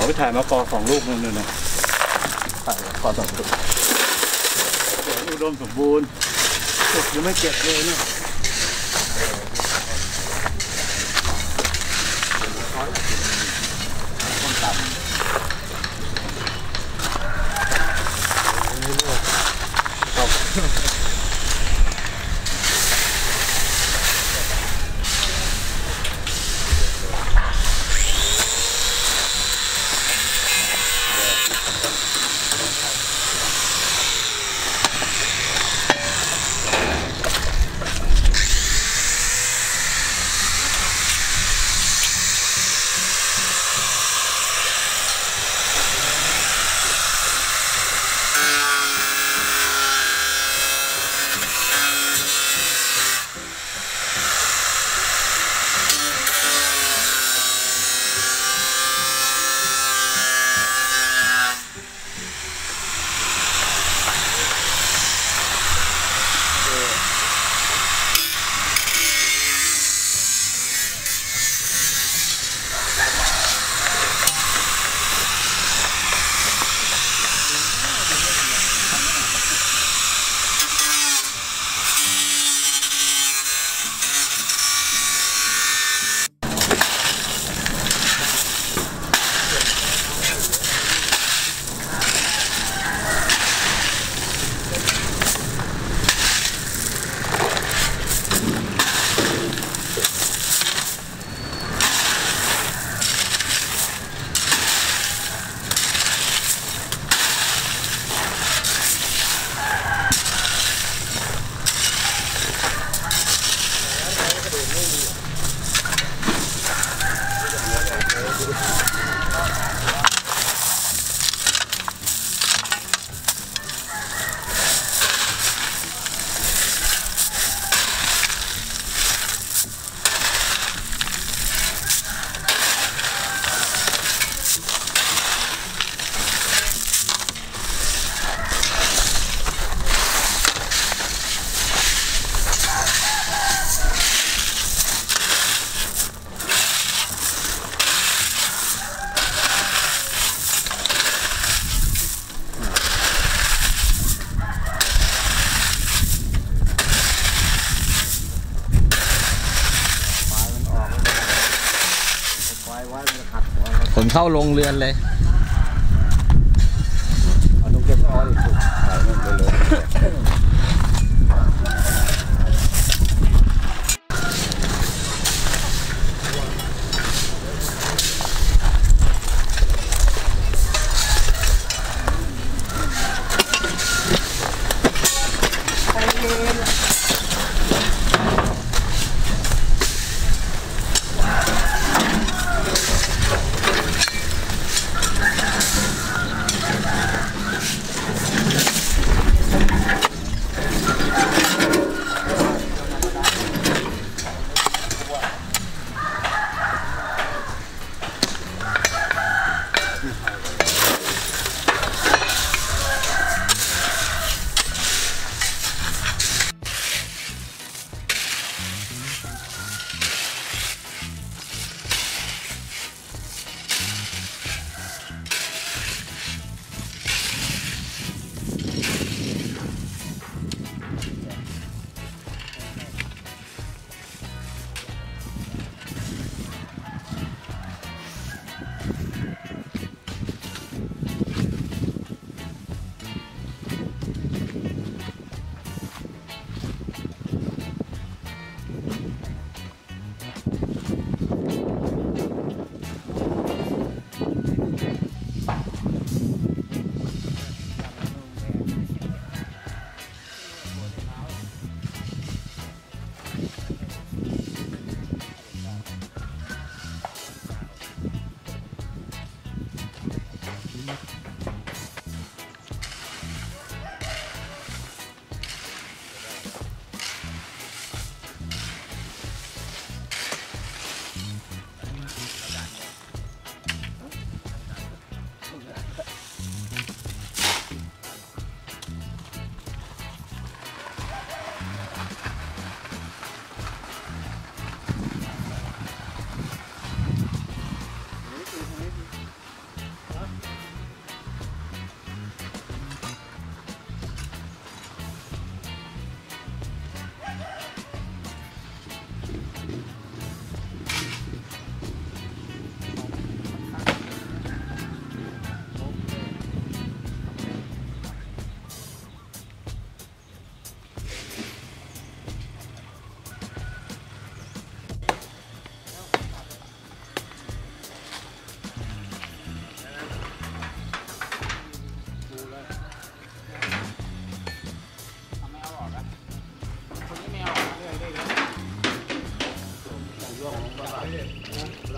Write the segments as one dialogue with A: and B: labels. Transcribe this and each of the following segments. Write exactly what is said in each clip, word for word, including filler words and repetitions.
A: ไปถ่ายมะกอสองลูกนึงเลยนะถ่ายมะกอสองลูกอุดมสมบูรณ์สุกยังไม่เก็บเลยเนี่ยต้นตับ
B: ขนเข้าโรงเรือนเลย
A: เอาต้องเก็บอ้อยสุกใส่ลงไปเลย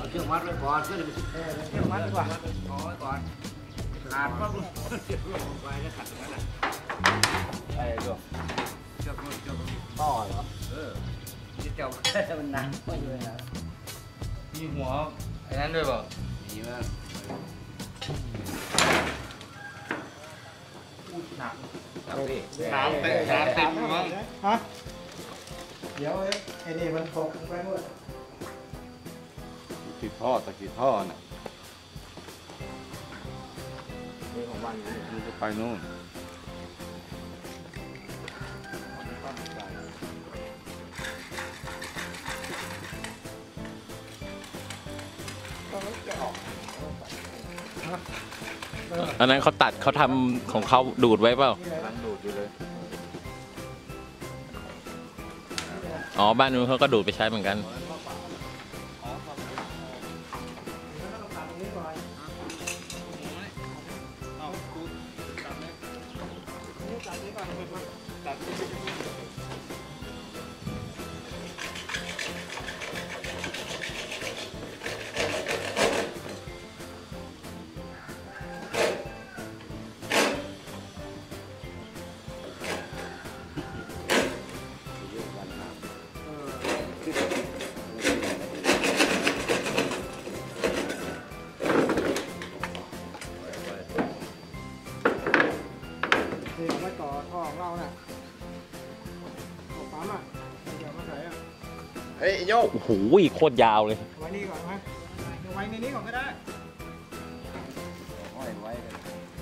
C: เชือกมัดไว้ก่อนเชือกเชือกมัดดีกว่าเอาไว้ก่อนขาดปั๊บเชือกลงไปแล้วขัดอย่างนั้นแหละไอ้ตัวเชือกมันเชือกต่อเหรอเออที่เจ้ามันหนักไม่เลยนะมีหัวไอ้นั้นด้วยเปล่ามีมั้ยหนักหนักดิหนักเต็มหนักเต็มมั้งฮะเดี๋ยวไอ้นี่มันตกไปหมด
A: ติดท่อตะกี้ท่อน่ะ
C: นี่ของวันนี้
A: มันจะไปนู่น
B: อันนั้นเขาตัดเขาทำของเขาดูดไว้เปล่า
A: นั่งดูดอยู่เลย
B: อ๋อบ้านนู้นเขาก็ดูดไปใช้เหมือนกัน
C: นี่เอาไว้ต่อท่อของเราน่ะต่อปั๊มอ่ะเดี๋ยวมาใส่อ่ะ
B: เฮ้ยโยกโอ้โหโคตรยาวเลย
C: ไว้นี่ก่อนไหมไว้ในนี้ก่อนก็ได้ห้อยไว้กัน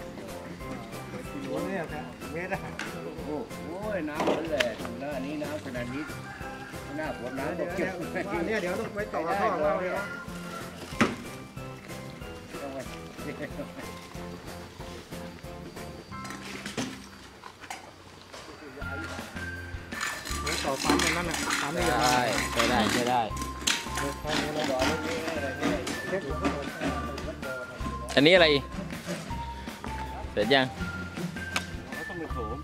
C: รู้เนี่ยครับเมตรอ่ะโอ้โหน้ำมันแหละหน้านี้น้ำขนาดนี้หน้าผมน้ำเดี๋ยวเนี่ยเดี๋ยวต้องไปต่อท่อของเราเลยเนาะต่อปั๊มตรงนั้นน่ะปั๊มไม่ยาว
B: ได้ใช้ได้ใช้ได้อันนี้อะไรเสร็จยัง
A: ต้องไปโถม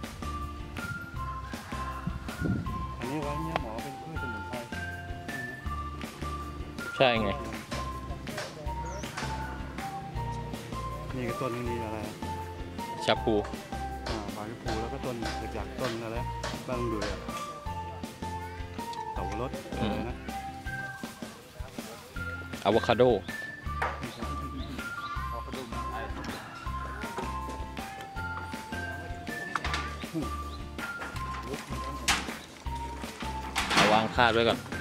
A: อันนี้ไว้เนี่ยหมอเป็นพืชสมุนไพร
B: ใช่ไง
A: นี่ก็ต้นนี้อะไร
B: ชาพู
A: อ่าปลาชะพูแล้วก็ต้นหยักๆต้นอะไรบ้างดูอ่ะเต่ารถอะไรนะ
B: อะโวคาโดเอาวางคาดไว้ก่อน